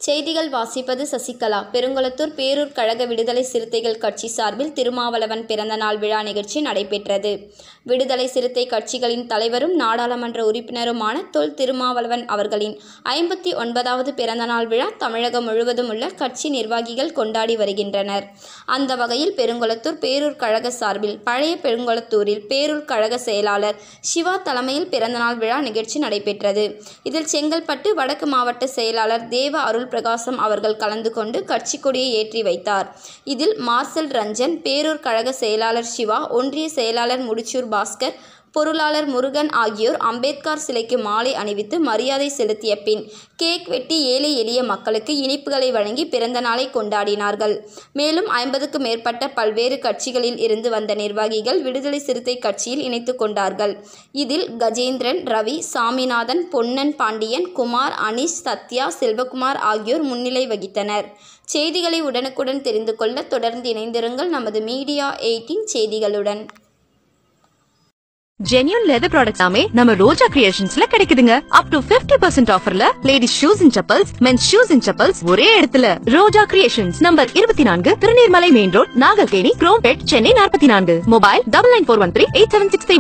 செய்திகள் வாசிப்பது சசிகலா. பெருங்குளத்தூர் பேரூர் கழக விடுதலை சிறுத்தைகள் கட்சி சார்பில் திருமாவளவன் பிறந்தநாள் விழா நிகழ்ச்சி நடைபெற்றது. விடுதலை சிறுத்தை கட்சிகளின் தலைவரும் நாடாளுமன்ற உறுப்பினருமான தொல் திருமாவளவன் அவர்களின் 59வது பிறந்தநாள் விழா தமிழகம் முழுவதும் உள்ள கட்சி நிர்வாகிகள் கொண்டாடி வருகின்றனர். அந்த வகையில் பெருங்குளத்தூர் பேரூர் கழக சார்பில் பழைய பெருங்குளத்தூரில் பேரூர் கழக செயலாளர் சிவா தலைமையில் பிறந்தநாள் விழா நிகழ்ச்சி நடைபெற்றது. இதில் செங்கல்பட்டு வடக்கு மாவட்ட செயலாளர் தேவ அருள் பிரகாசம் அவர்கள் கலந்து கொண்டு கட்சி கொடியை ஏற்றி வைத்தார். இதில் மார்சல் ரஞ்சன், பேரூர் கழக செயலாளர் சிவா, ஒன்றிய செயலாளர் முடிச்சூர் பாஸ்கர், பொருளாளர் முருகன் ஆகியோர் அம்பேத்கர் சிலைக்கு மாலை அணிவித்து மரியாதை செலுத்திய பின் கேக் வெட்டி ஏழை எளிய மக்களுக்கு இனிப்புகளை வழங்கி பிறந்த நாளை கொண்டாடினார்கள். மேலும் 50க்கும் மேற்பட்ட பல்வேறு கட்சிகளில் இருந்து வந்த நிர்வாகிகள் விடுதலை சிறுத்தை கட்சியில் இணைத்து கொண்டார்கள். இதில் கஜேந்திரன், ரவி, சாமிநாதன், பொன்னன் பாண்டியன், குமார், அனீஷ், சத்யா, செல்வகுமார் ஆகியோர் முன்னிலை வகித்தனர். செய்திகளை உடனுக்குடன் தெரிந்து கொள்ள தொடர்ந்து இணைந்திருங்கள் நமது மீடியா 18 செய்திகளுடன். ஜென்யூன் லெதர் ப்ராடக்ட்ஸ் எல்லாமே நம்ம ரோஜா கிரியேஷன்ஸ்ல கிடைக்குதுங்க. அப் டு 50% ஆஃபர்ல ladies shoes and chappals, men's shoes and chappals ஒரே இடத்துல. Roja creations, number 24, Thiruneermalai main road, Nagarkeni, Chromepet, Chennai 44. Mobile 99413876